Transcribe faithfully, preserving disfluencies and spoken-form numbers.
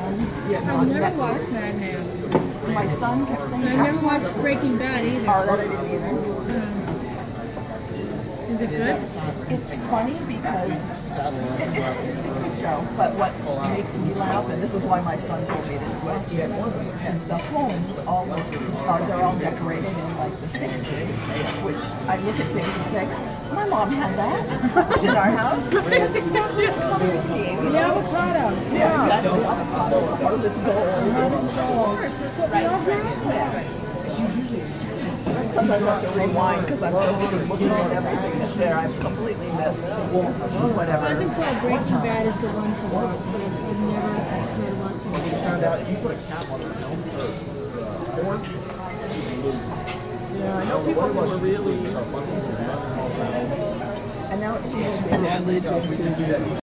son. I've never watched Mad Men. My son kept saying. I've never watched Breaking Bad either. Oh, that I didn't either. Um, is it good? It's funny because it, it's, it's a good show, but what makes me laugh, and this is why my son told me to watch it, is the homes all look, uh, they're all decorated in like the sixties, which I look at things and say, my mom had that. It's in our house. It's exactly the color scheme. The avocado. Yeah, exactly. Avocado, harvest gold. Harvest gold. That's what we all do. Sometimes I have to rewind because I'm so busy looking at everything that's there. I've completely missed whatever. I can tell Breaking Bad is the one to watch, but I've never started watching it. Found out if you put a cap on the film or corn, you lose. Yeah, I know people who were really into that. And now it seems to be Sadly,